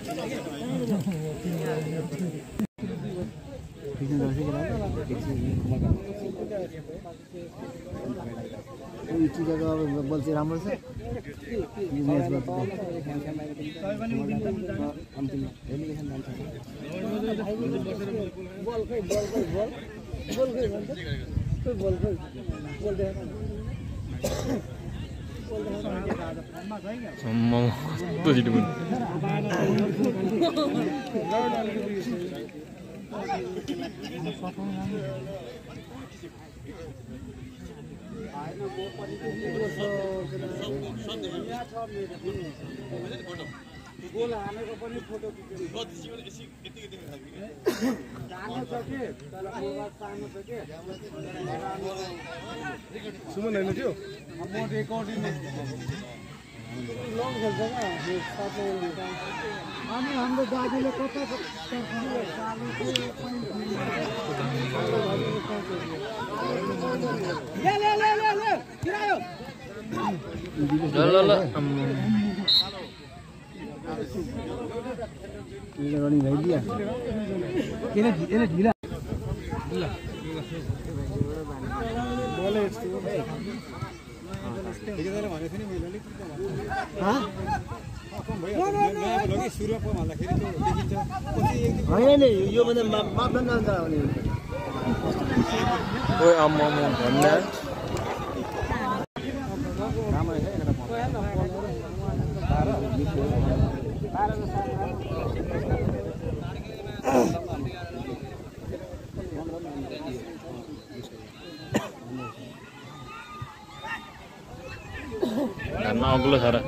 बल चाहिँ राम्रो छ गोल हानेको पनि फोटो खिच्नु जानु छ के तर मोबाइल सानो छ के सुमन हैन थियो म रेकर्डिङ लङ खेल्छ क्या अनि हाम्रो दाजुले कता ले किरायो ल ये रनिंग भाई दिया ये ढीला बोले ठीक है भने थिए नि मैले हां लगे सुरुमा पो भन्दाखेरि त्यो देखिन्छ पछि एक दिन हैन नि यो भन्दा मापदण्ड हुन्छ भने ओए अम्मा भन्दा राम्रो छ karena aku Sarah.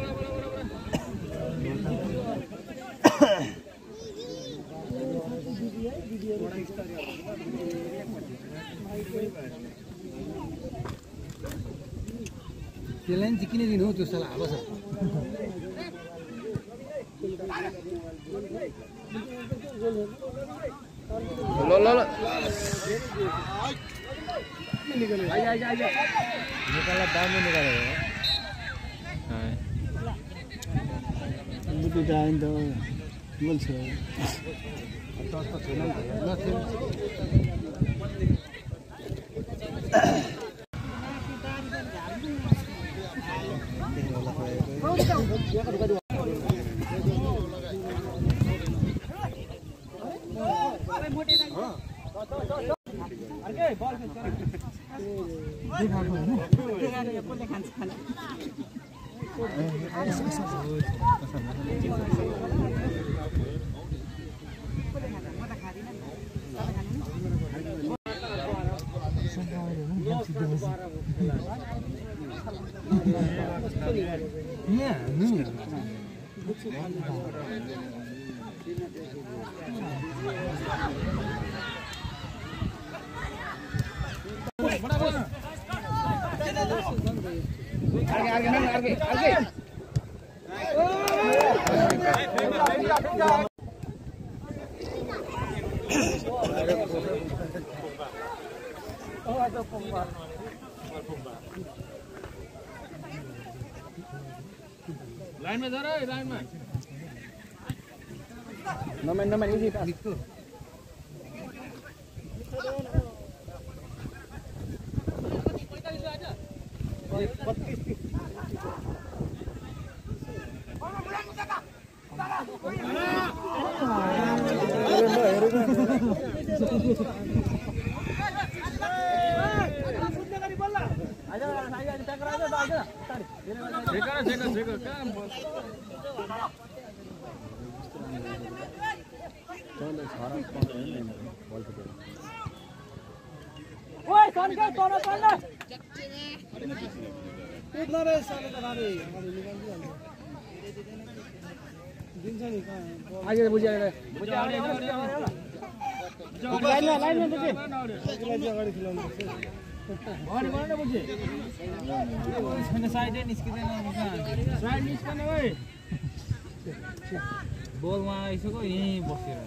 Jalan cikini dino tu salah apa sah? Lo. Aja. Nikala daun nikala. Itu daun tu, mulus. Line में जा रहा है लाइन में नमन इजी पास आगे बुझिया लाइन में बुझे अगाडि खिलाउनु पर्छ भरे बुझे छैन साइड निस्किदैन साइड निस्कने ओइ बलमा आइसक्यो यही बसेर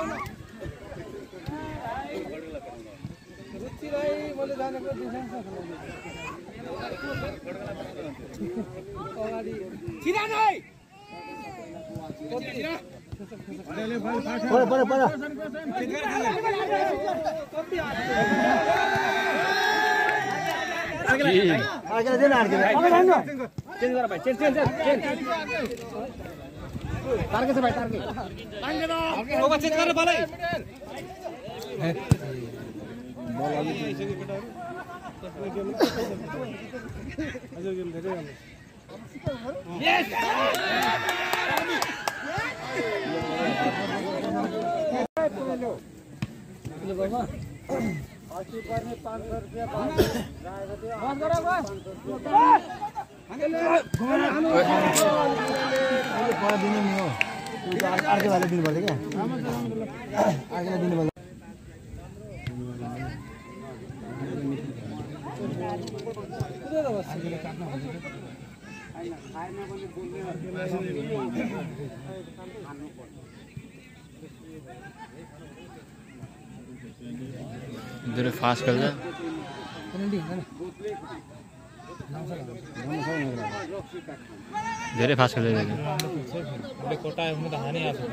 मैले जानेको डिफेन्स अगाडि छिरा नै धेरै फास्ट खेल्छ धेरै फास्ट खेल्छ कोटा हुनु त हानि आछ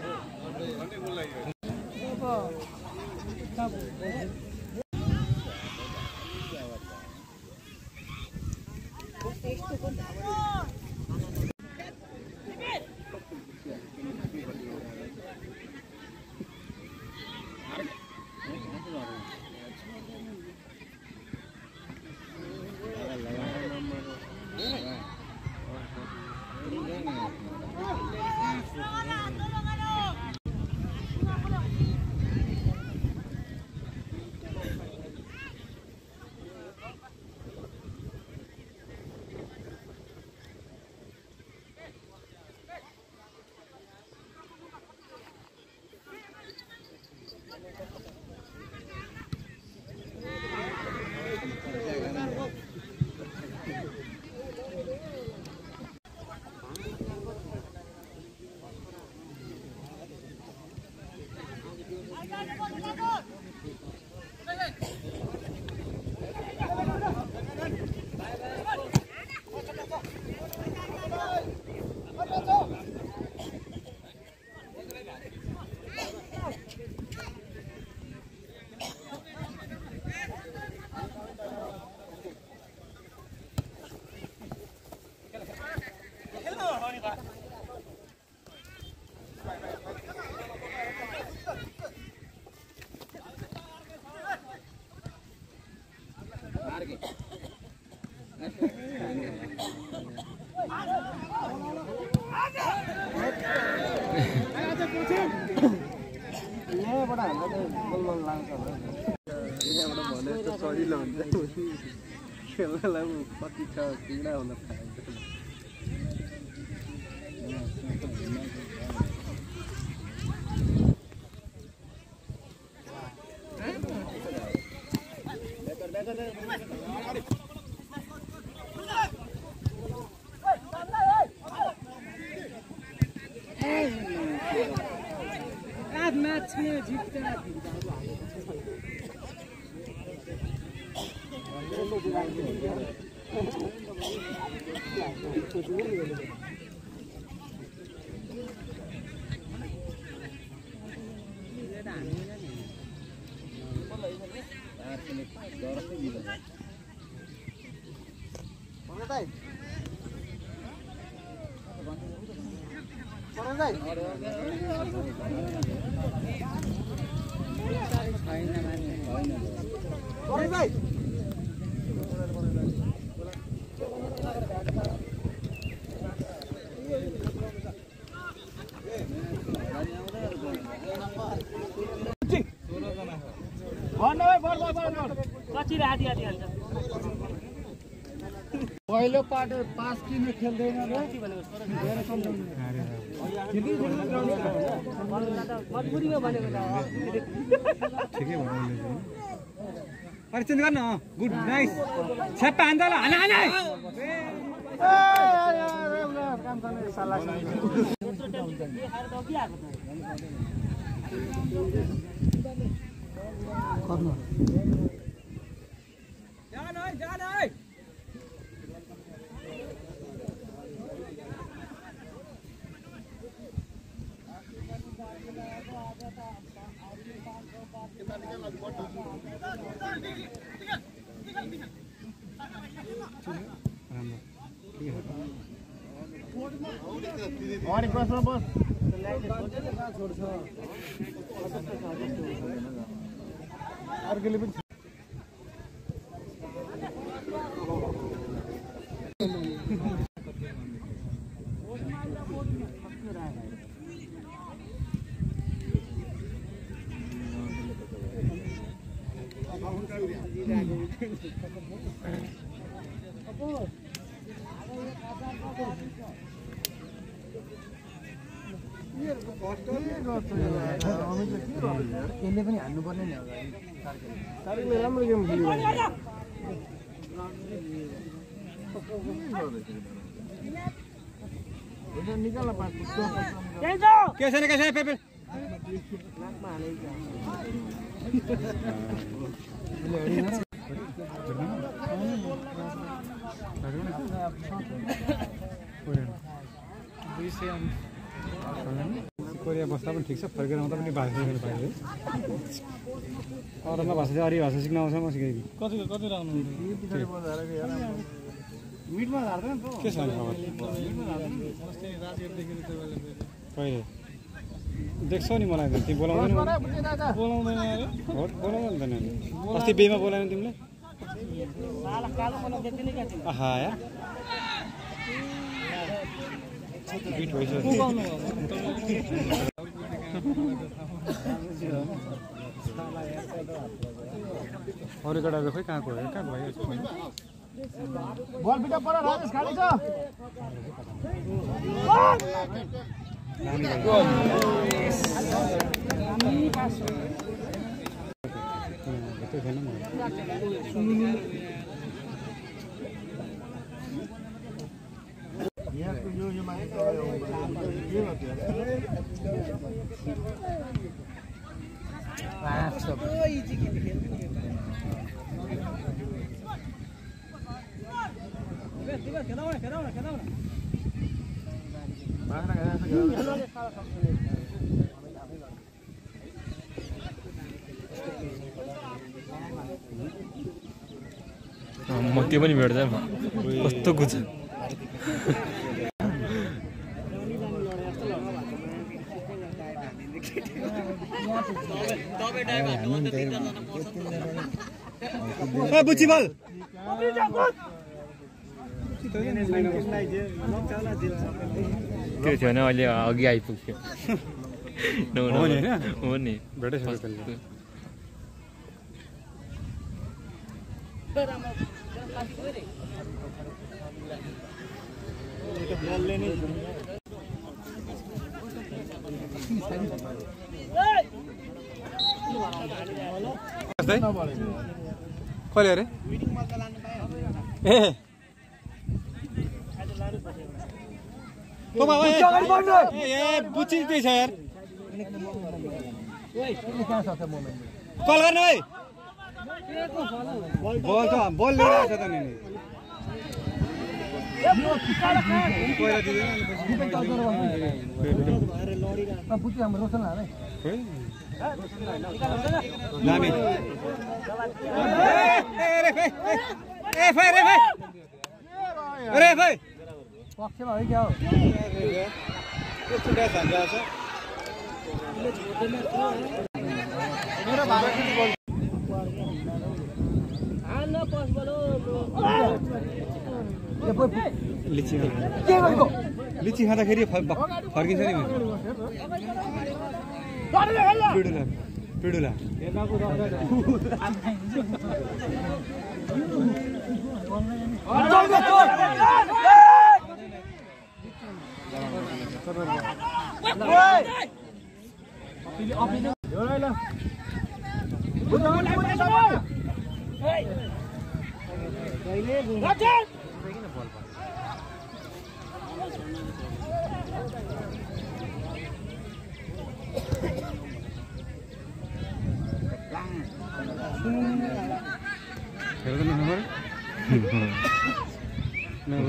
खेल्नलाई कति छ पीडा हुन थाल्छ मैच में जीतता पहिलो पार्ट पास किन खेल्दैन र धेरै मजबुरीमा भनेको त ठिकै भयो अरे चेन्ज गर्न गुड नाइस छ्याप्पा हान्दा ल हाना हाना काम गर्ने साला और बस बस और के लिए यसले पनि हान्नु पर्ने नि अगाडि राम्रो गेम खेल्यो निकाल्न पार्छ के छैन पेपे नाकमा हालेको कोरिया बस्दा पनि ठिक छ फर्केर आउँदा पनि भाषा सिक्नु पाइयो अरूमा भाषा चाहिँ अरू भाषा सिक्न आउँछ म सिकेको कति राख्नु मिटमा हाल्दैन के छ कहिले देख्छौ नि मलाई तिमी बोलाउँदैन बोलाउँदैन अस्ति बेमा बोलाएन तिमीले आहा या बिट भइसक्यो अरू केटाहरू खोइ कहाँ गयो बल बिटा पर राजेश खाली छ यो मान्छे म त्यो पनि भेट्दैन कस्तो गुछ बुच्ची बल त्यो थियो भने अहिले अघि आइपुग्यो हो नि कहिले अरे ए बुच्ची त्यही छ यार कल गर्नु है बल त बल लिएर आएको छ त नि नानी पक्षमा हो क्या हो लिची खाँदाखेरि फर्किन्छ नि पिडुला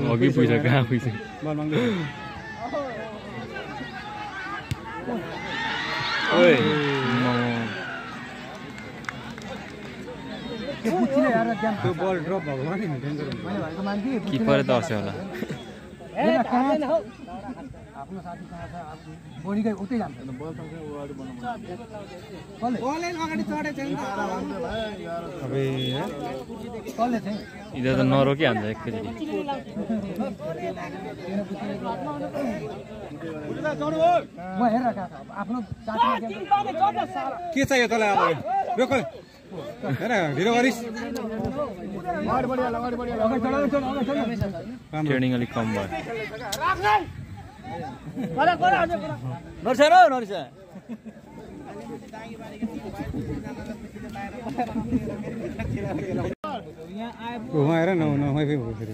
अघि पुग्छ कहाँ पुग्छ बल माग्दै ओए त्यो बल ड्रप भएको नि डेन्जर किपर त असे होला आफ्नो साथी कहाँ छ बोडीकै उतै जान्छ बल सँगै अगाडि बनाउनु बल अगाडि चढे छैन अबे कसले चाहिँ इधर त नरोकी हान्छ एकैचोटि म हेर आफ्नो साथी के चाहियो तँलाई अब रोक हेर ढिलो गरिस् ट्रेनिङ अलिक कम भयो वहाँ हेर न वाइफाई हो फेरि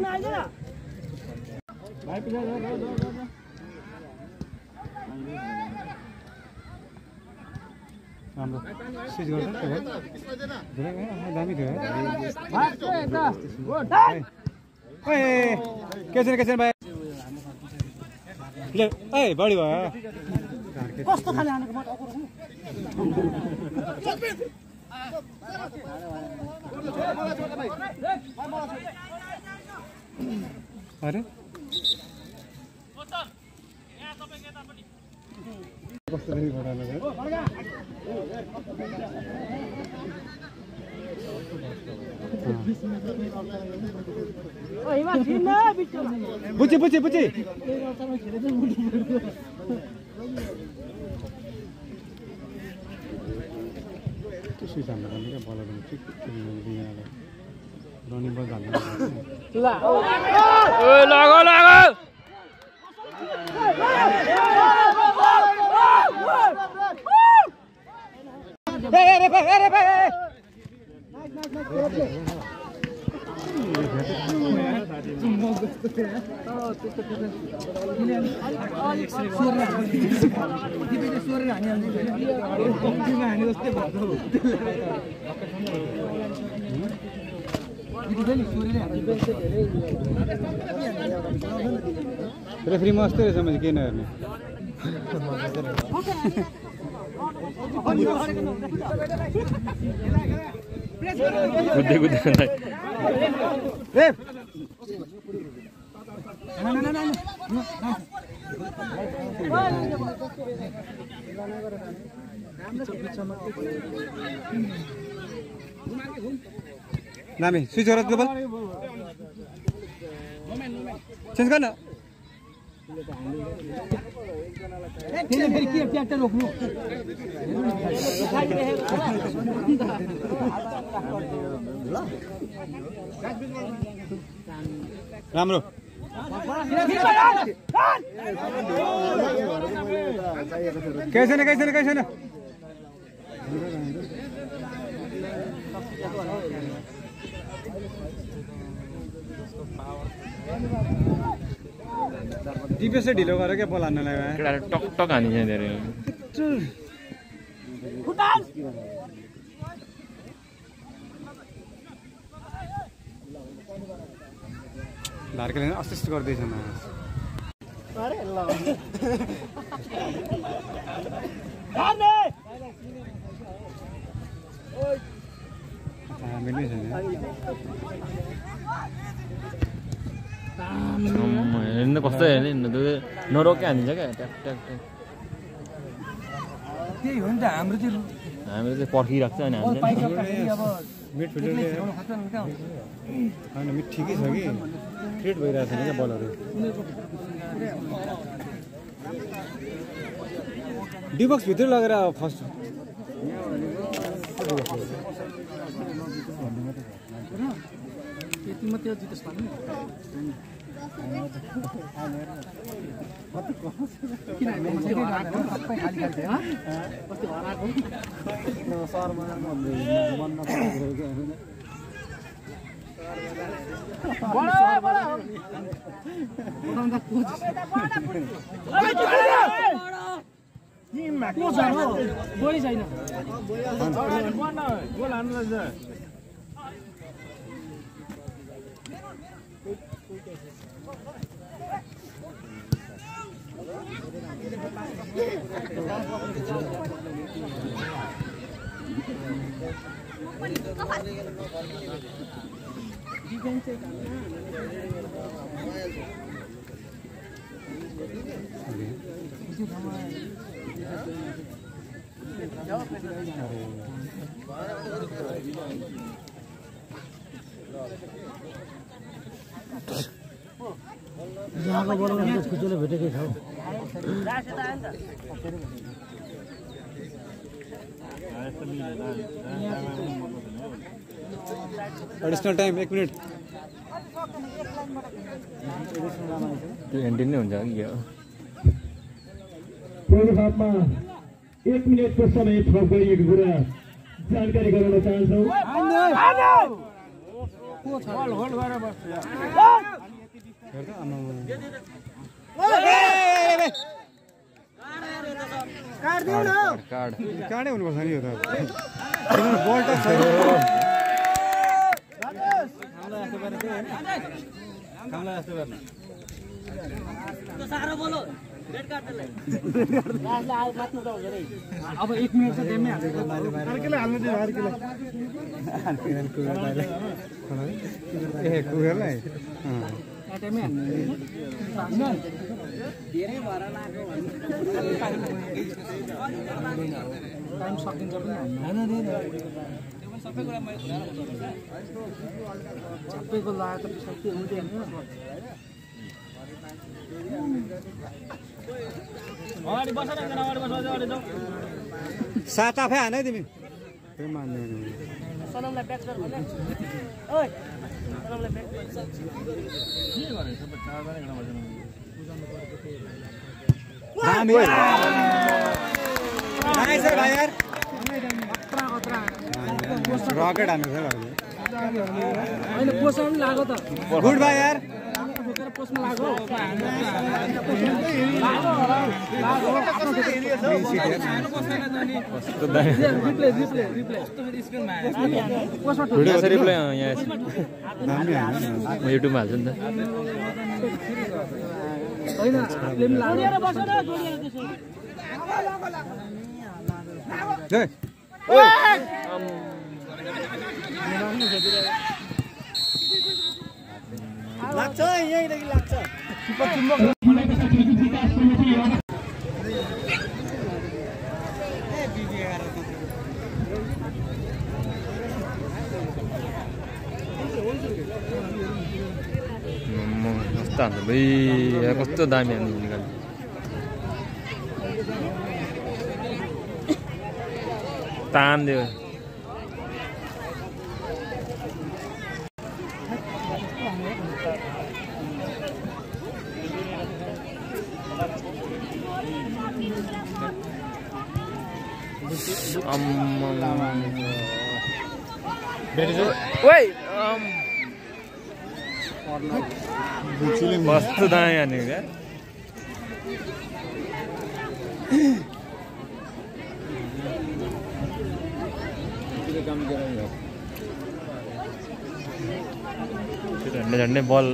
राम्रो स्विच गर्छ दामी थियो के छैन भाइ ले ए बढी भयो कस्तो खाले हानेको म अरे कस्तो देखि घोडाले बुझे स्विच हान्नु पर्ने क्या बलर ठिक रनिङ बल हाल्नु रेफ्री मस्तै रहेछ मैले केही नहेर्ने कुद्दै नामी स्विच गर बल चेन्ज गर्न फेरि के ट्र्याक्टर रोक्नु राम्रो केही छैन डिफेन्सै ढिलो गरेर क्या बल हान्नलाई केटाले टक हानिन्छ धेरै धार्केले असिस्ट गर्दैछ न मिल्ने छैन हेर्नु कस्तो हेर्ने नरोके हानिन्छ क्या ट्याक ट्याक ट्याक त्यही हो नि त हाम्रो चाहिँ पर्खिराख्छ अनि मिडफिल्डरले होइन मिड ठिकै छ कि क्रिएट भइरहेको छैन क्या बलहरू डिबक्स भित्र लगेर फर्स्ट यति मात्रै जितेस भन्नु सबै खाली खाली कस्तो हराएको सहरमा मन बोली छैन यहाँको बडो खुजुले भेटेकै छौ एडिशनल टाइम 1 मिनट त्यो एन्डिङ नै हुन्छ कि पूर्वभागमा 1 मिनेटको समय थप गरिएको कुरा जानकारी गराउन चाहन्छौँ। काडै हुनुपर्छ नि यो त बल त छैन अब 1 मिनेट चाहिँ गेममै हाल्छ अर्केले हाल्नु दियो अर्केले ए कुगेरलाई टाइममै हाल्नु धेरै भएर लाग्यो टाइम सकिन्छ पनि हाल्नु सबै कुरा मैले सबैको लाग्यो त सबै हुँदैन अगाडि बस न अगाडि बस अगाडि जाऊ सात आफै हाने तिमी त्यो मान्दैन सनमलाई ब्याक गर भने ओइ सनमलाई ब्याक के गरे सबै चार जना गर्न बस्नु दामी नाइस भाइ यार खतरा रकेट हान्नु छ हैन पोस्ट पनि लाग्यो त गुड भाइ यार बोकेर पोस्टमा लाग्यो रिप्ले यहाँ म युट्युबमा हाल्छु नि लाग्छ यहीँदेखि लाग्छ कस्तो हान्छ भाइ कस्तो दामी हाल्नु निकाल्नु तान दियो कस्तो दामी हानेको क्या झन्डै झन्डै बल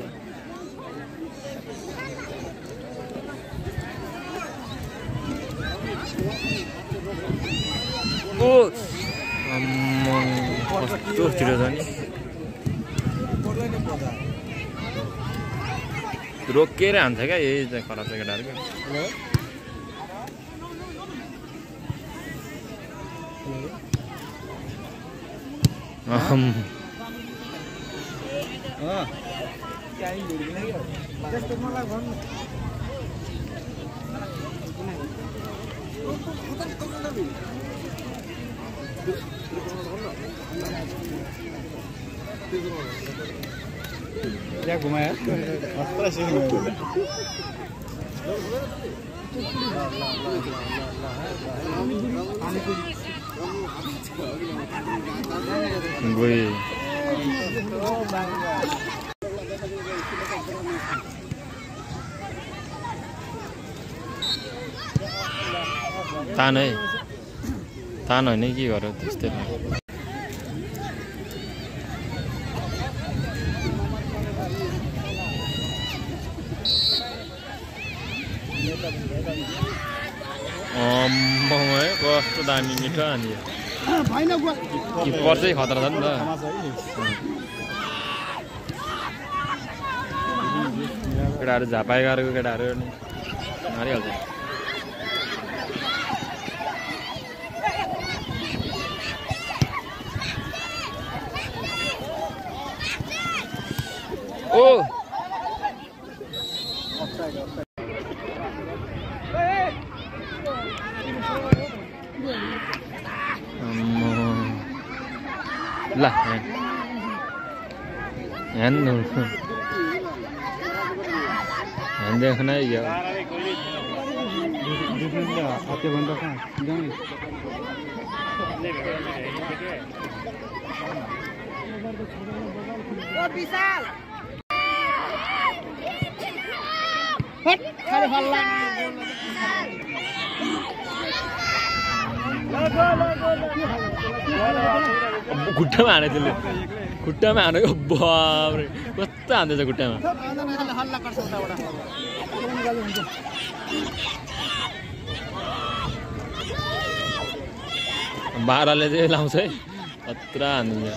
कस्तो छिटो छ नि रोकेर हान्छ क्या यही चाहिँ खराब छ केटाहरू क्या घुमाया गई तान है तान होइन के गर्यो त्यस्तै दामी मिठो अनि भएन गोल किपर चाहिँ खतरा छ नि त केटाहरू झापाइ गरेको केटाहरू मारिहाल्छ ओ ल ह्यान्ड देखना यो विशाल हट खाली हल्ला खुट्टामा हाने त्यसले खुट्टामा हानेको बाब्रे कस्तो हान्दैछ खुट्टामा हल्ला गर्छ उताबाट बाह्रले चाहिँ लाउँछ है खतरा हान्दिन्छ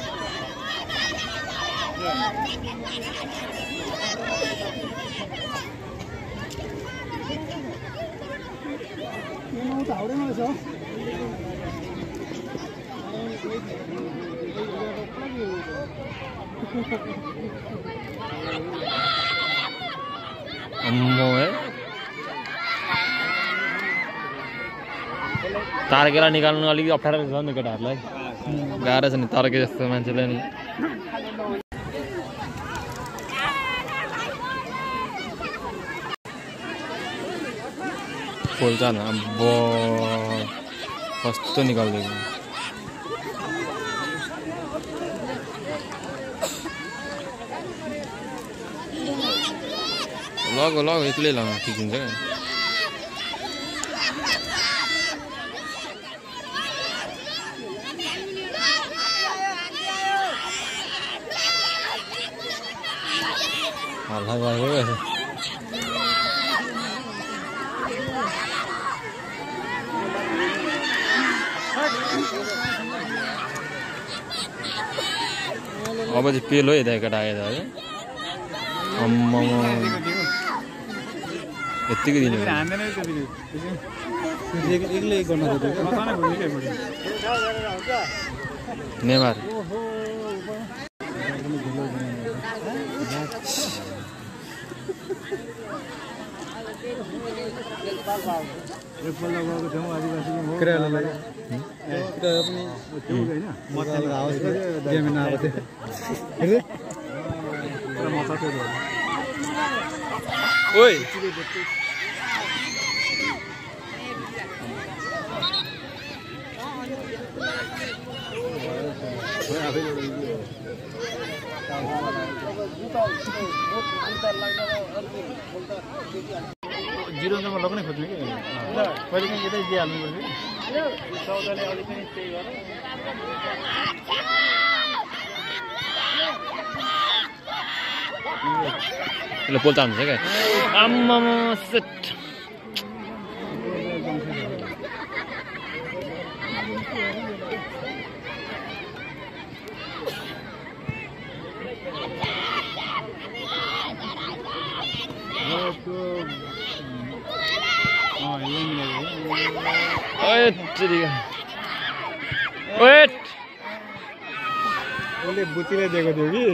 अम्मो है तारकेला निकाल्नु अलिकति अप्ठ्यारो छ नि केटाहरूलाई गाह्रो छ नि तारके जस्तो मान्छेलाई नि खोल्छ न अब कस्तो निकाल्दिएको लग लग एक्लै लग ठिक हुन्छ क्या हल्ला भयो अब चाहिँ पेलो है यता केटा आएर है अम्म यत्तिकै दिनु नेमार ओइ जिरो नम्बर लगाउनै खोज्नु कि कहिले काहीँ यतै दिइहाल्नु पर्छ पोल्चा हुन्छ क्या आम्मा सेट उसले बुचिले दिएको थियो कि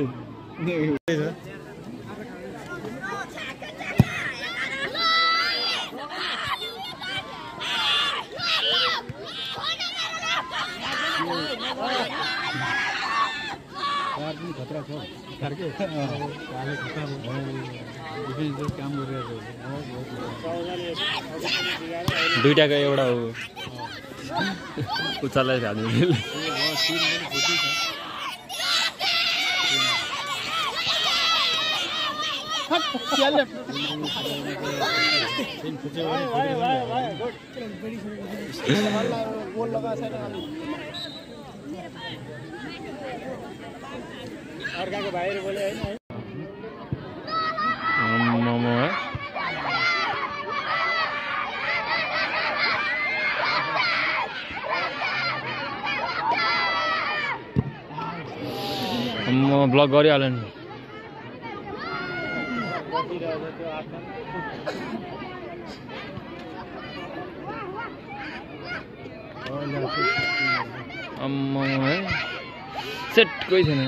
खतरा छ काम गरिरहेको दुईटाको एउटा हो उचालाई हाल्नु अर्काको भाइहरु बोले हैन मोमो है म ब्लग गरिहाल्यो नि अम्मा है सेट कोही छैन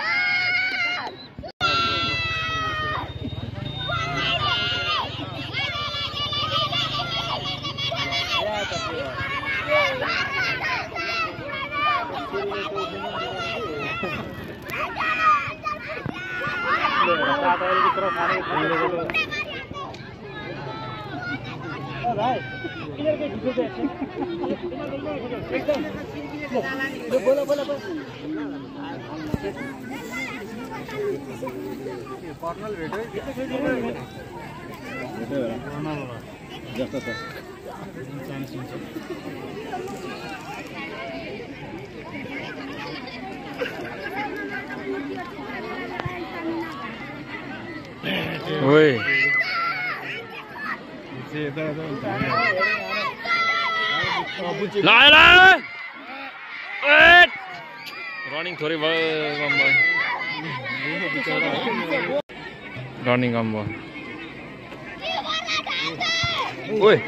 ओए ला ला रनिङ थोरै भयो रनिङ कम भयो ओए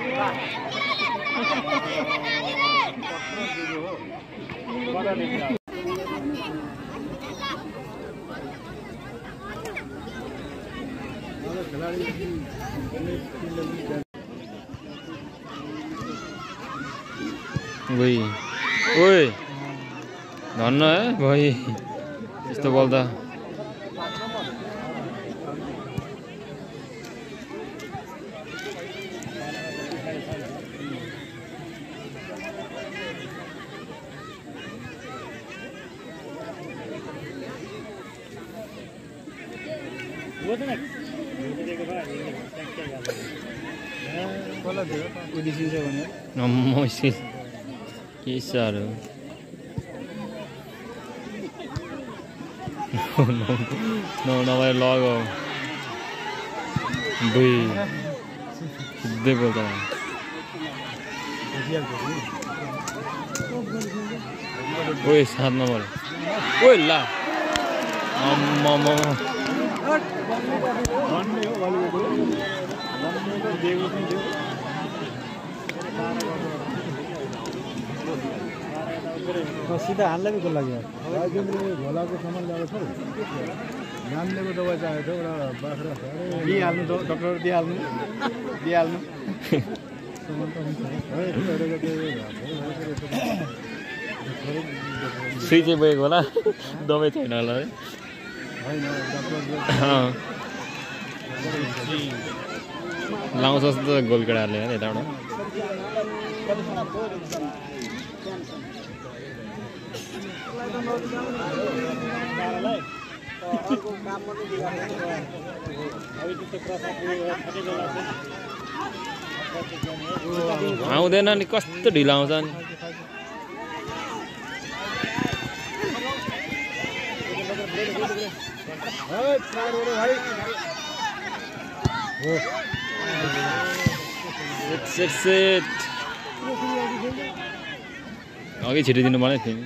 भाई ओए धन्न है भाइ यस्तो बोल्दा मुस्किल के साह्रो नभए लगाऊ बुई सिधै बोल्दा ओए 7 नम्बर ओए ला अम्मा सीधा हाल्दै को लागि भोलाको सामान ल्याएको छ नामलेको दबाई चाहिएको थियो एउटा बाख्रा दिइहाल्नु डक्टर दिइहाल्नु सुई चाहिँ बोकेको होला दबाई छैन होला है लाउँछ जस्तो गोलकेडाले यताबाट आउँदैन नि कस्तो ढिलो आउँछ नि अघि छिटो दिनु पर्ने थियो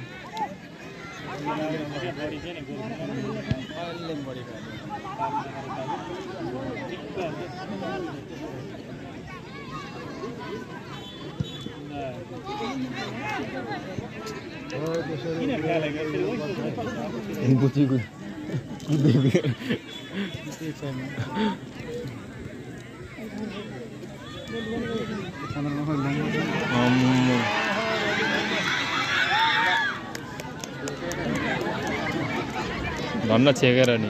धन्न छेकेर नि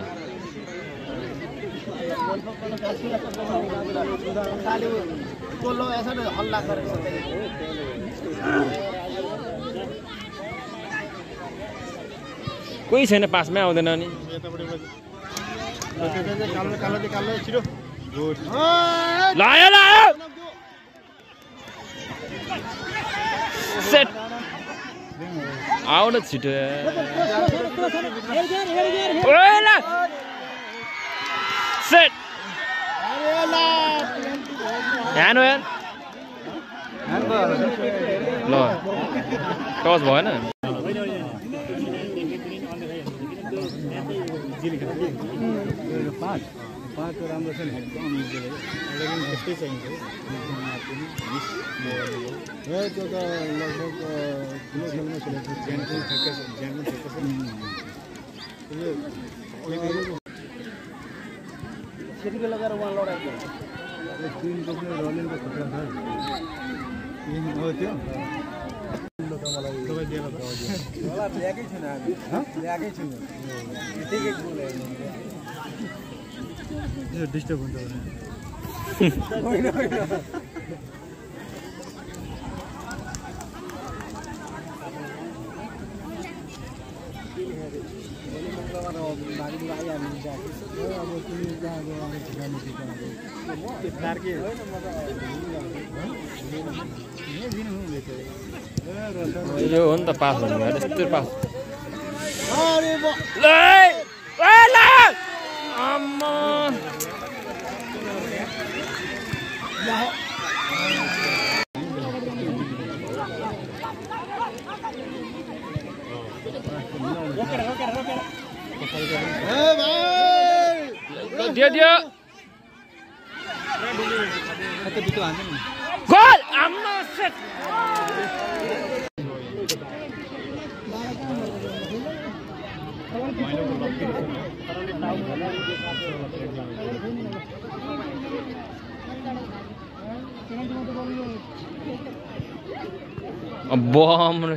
कोही छैन पासमै आउँदैन नि लायो लायो सेट आउन छिटो सेट ह्यान्ड हो ल टच भएन पाँच राम्रो छ नि त्यस्तै चाहिन्छ त्यो त लगभग ठुलो खेलमा खेलेको ज्यान पनि ठ्याक्कै त्यति लगाएर उहाँ लडाएको टिमको पनि रनिङको खुट्टा छ हो त्यो तपाईँ दिएर ल्याएकै छैन ल्याएकै छैन त्यतिकै यो डिस्टर्ब हुन्छ होइन यो हो नि त पास भन्नु यस्तो पास दियो गोल आम्मा सेट बम रे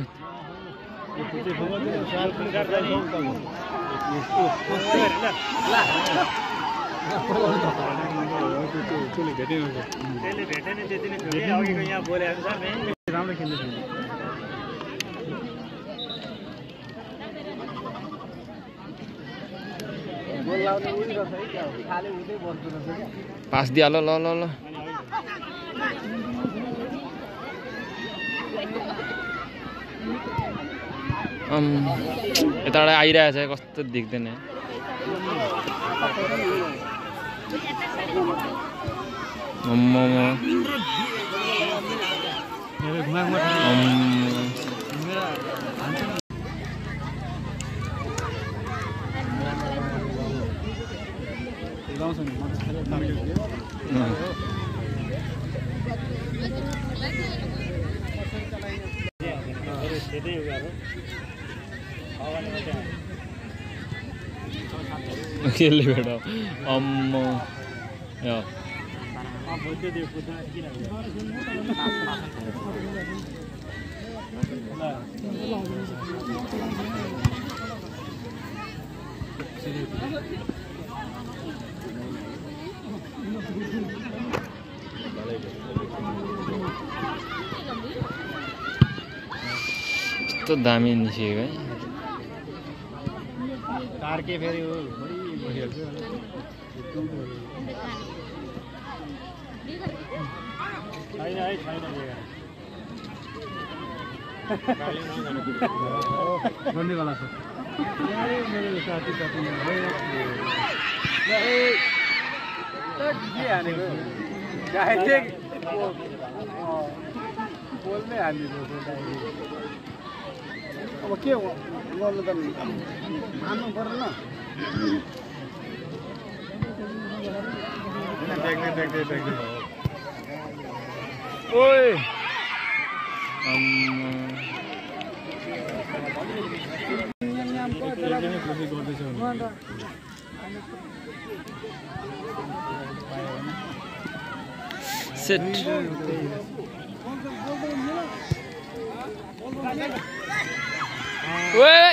राम्रो खेल्दैछ पास दिया ल यताबाट आइरहेछ कस्तो देख्दैन खेल्ने बेटा अम्मा या यस्तो दामी निस्केको है टार्के फेरि हो बढी भइहाल्छ गर्नेवाला छ मेरो साथी बोल्नै हालिदिनु अब के गर्नु त मान्नु परेन देख्दै ओए सेट ओए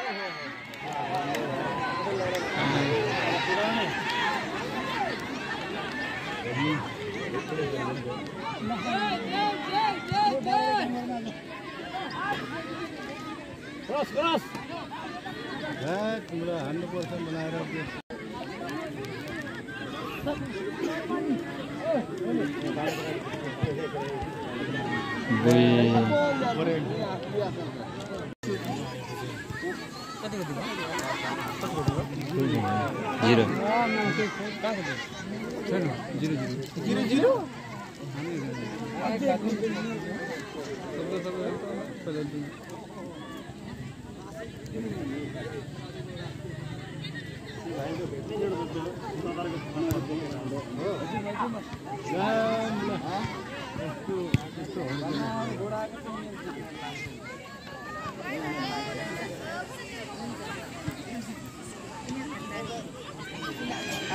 क्रस तिम्रो 100% बनाएर जीरो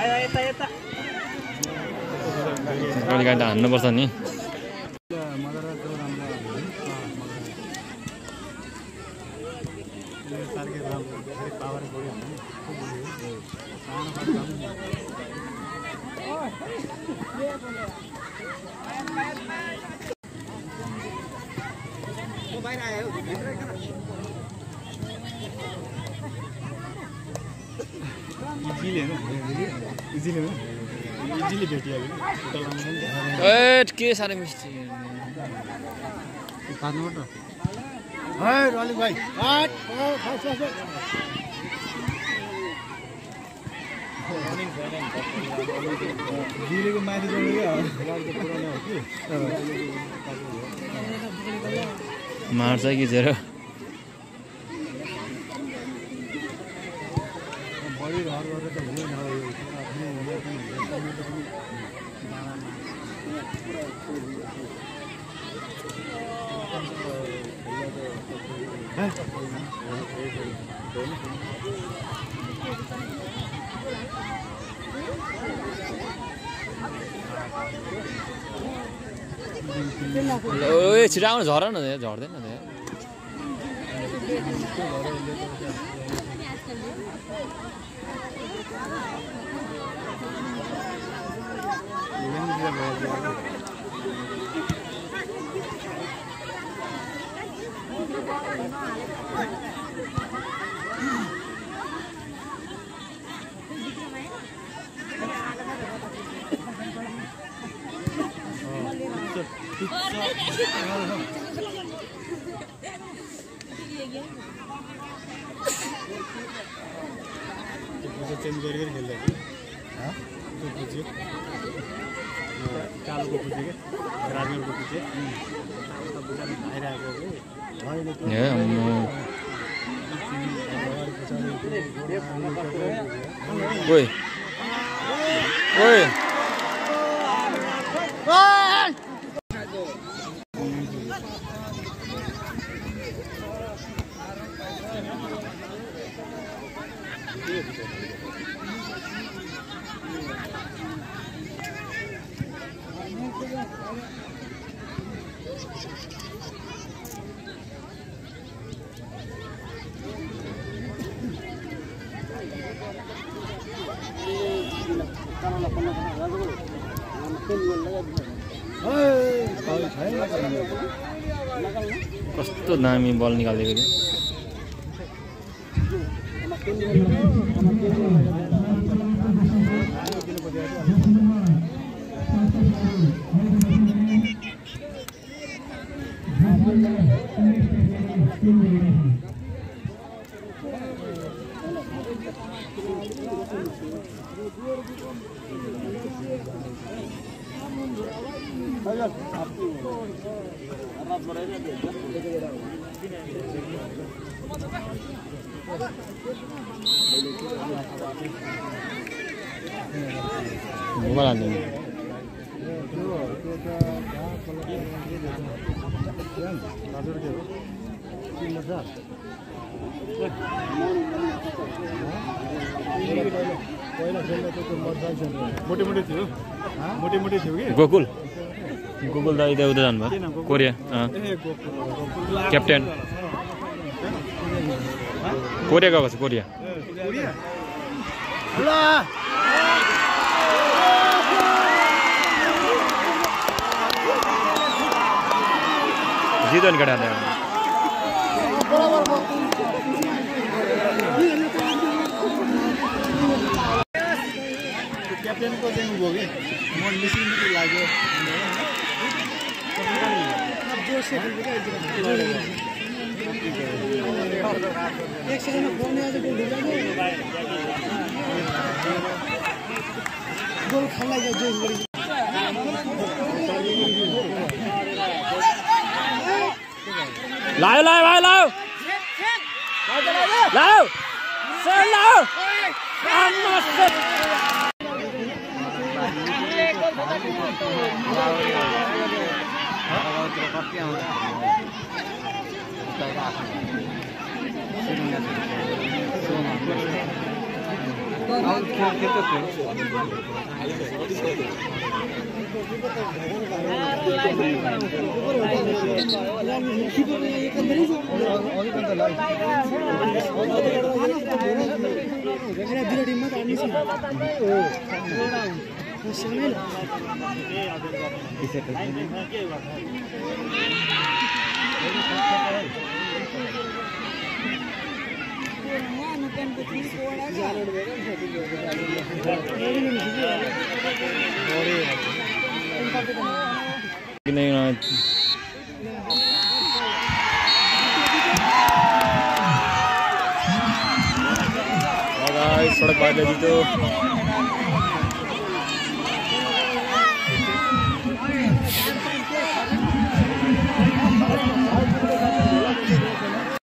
कहिलेकाहीँ त हान्नुपर्छ नि इजिली भेटिहाल्यो के साह्रो मिस्टी रलिक भाइ जिलेको माथि जाने मार्छ कि जेरो बढी घर गरेर त हुँदैन ओए छिटो आउनु झर न झर्दैन चेन्ज गरेर खेल्दा कालोको पुजे के राजनको पुजे आइरहेको कस्तो दामी बल निकालेको मोटे थियो मोटे थियो कि गोकुल दाइ उता जानुभयो कोरिया क्याप्टेन कोरिया गएको छ कोरिया जितो नि केटा क्याप्टेनको चाहिँ उ भयो कि म निस्किनु लाग्यो एक सेकेन्डमा बोल्ने आज गोल खाल्ला जोइन गरी लायो लायो भाइ लायो लायो सर लायो सडक बाटो